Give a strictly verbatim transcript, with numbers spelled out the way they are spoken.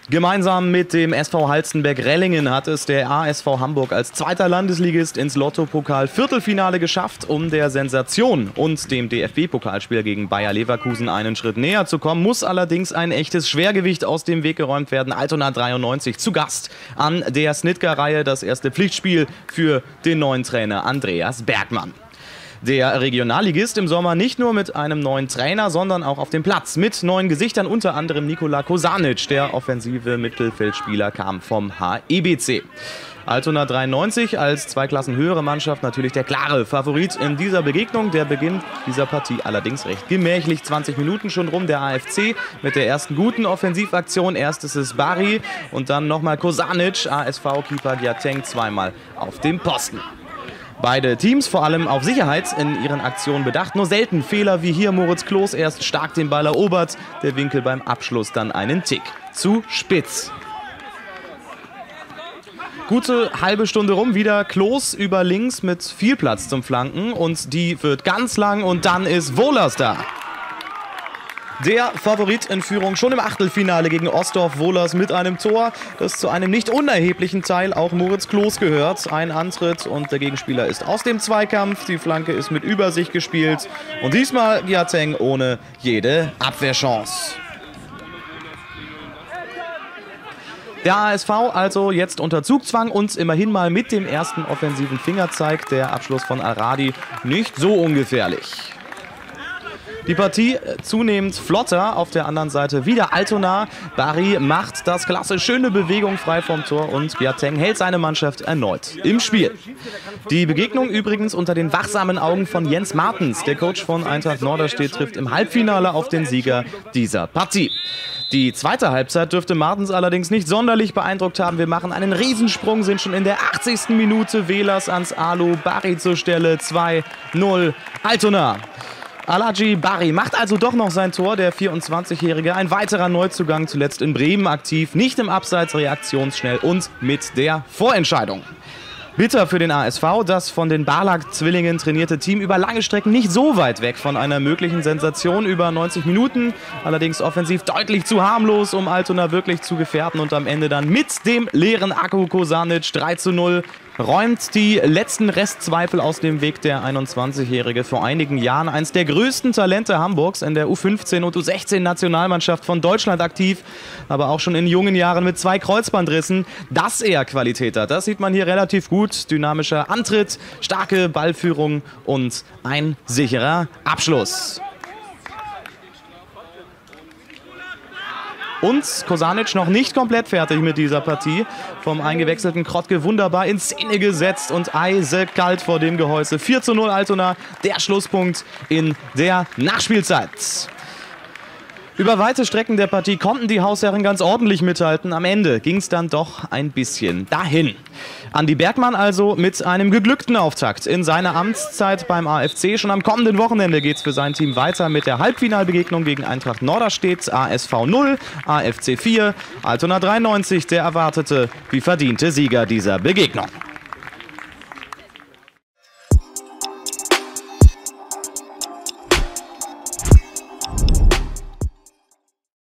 Gemeinsam mit dem S V Halstenberg-Rellingen hat es der A S V Hamburg als zweiter Landesligist ins Lotto-Pokal-Viertelfinale geschafft. Um der Sensation und dem D F B-Pokalspiel gegen Bayer Leverkusen einen Schritt näher zu kommen, muss allerdings ein echtes Schwergewicht aus dem Weg geräumt werden. Altona dreiundneunzig zu Gast an der Snitger-Reihe, das erste Pflichtspiel für den neuen Trainer Andreas Bergmann. Der Regionalligist im Sommer nicht nur mit einem neuen Trainer, sondern auch auf dem Platz mit neuen Gesichtern, unter anderem Nikola Kosanic, der offensive Mittelfeldspieler, kam vom H E B C. Altona dreiundneunzig als zwei Klassen höhere Mannschaft natürlich der klare Favorit in dieser Begegnung. Der Beginn dieser Partie allerdings recht gemächlich. zwanzig Minuten schon rum, der A F C mit der ersten guten Offensivaktion. Erst ist es Bari und dann nochmal Kosanic, A S V-Keeper Gyateng zweimal auf dem Posten. Beide Teams vor allem auf Sicherheit in ihren Aktionen bedacht. Nur selten Fehler wie hier Moritz Klos erst stark den Ball erobert. Der Winkel beim Abschluss dann einen Tick zu spitz. Gute halbe Stunde rum, wieder Klos über links mit viel Platz zum Flanken. Und die wird ganz lang und dann ist Wohlers da. Der Favorit in Führung schon im Achtelfinale gegen Ostdorf. Wohlers mit einem Tor, das zu einem nicht unerheblichen Teil auch Moritz Klos gehört. Ein Antritt und der Gegenspieler ist aus dem Zweikampf. Die Flanke ist mit Übersicht gespielt und diesmal Gyateng ohne jede Abwehrchance. Der A S V also jetzt unter Zugzwang und immerhin mal mit dem ersten offensiven Fingerzeig. Der Abschluss von Aradi nicht so ungefährlich. Die Partie zunehmend flotter, auf der anderen Seite wieder Altona. Bari macht das klasse, schöne Bewegung frei vom Tor und Gyateng hält seine Mannschaft erneut im Spiel. Die Begegnung übrigens unter den wachsamen Augen von Jens Martens. Der Coach von Eintracht Norderstedt trifft im Halbfinale auf den Sieger dieser Partie. Die zweite Halbzeit dürfte Martens allerdings nicht sonderlich beeindruckt haben. Wir machen einen Riesensprung, sind schon in der achtzigsten Minute. Velas ans Alu, Bari zur Stelle, zwei null Altona. Alhaji Bari macht also doch noch sein Tor, der vierundzwanzigjährige. Ein weiterer Neuzugang, zuletzt in Bremen aktiv, nicht im Abseits, reaktionsschnell und mit der Vorentscheidung. Bitter für den A S V, das von den Barlak-Zwillingen trainierte Team über lange Strecken nicht so weit weg von einer möglichen Sensation über neunzig Minuten. Allerdings offensiv deutlich zu harmlos, um Altona wirklich zu gefährden und am Ende dann mit dem leeren Akku Kosanic drei zu null. Räumt die letzten Restzweifel aus dem Weg. Der einundzwanzigjährige, vor einigen Jahren eines der größten Talente Hamburgs, in der U fünfzehn und U sechzehn Nationalmannschaft von Deutschland aktiv, aber auch schon in jungen Jahren mit zwei Kreuzbandrissen. Dass er Qualität hat, das sieht man hier relativ gut. Dynamischer Antritt, starke Ballführung und ein sicherer Abschluss. Und Kosanic noch nicht komplett fertig mit dieser Partie. Vom eingewechselten Krottke wunderbar in Szene gesetzt und eisekalt vor dem Gehäuse. vier zu null Altona, der Schlusspunkt in der Nachspielzeit. Über weite Strecken der Partie konnten die Hausherren ganz ordentlich mithalten. Am Ende ging es dann doch ein bisschen dahin. Andi Bergmann also mit einem geglückten Auftakt in seiner Amtszeit beim A F C. Schon am kommenden Wochenende geht es für sein Team weiter mit der Halbfinalbegegnung gegen Eintracht Norderstedt. A S V null, A F C vier, Altona dreiundneunzig, der erwartete wie verdiente Sieger dieser Begegnung.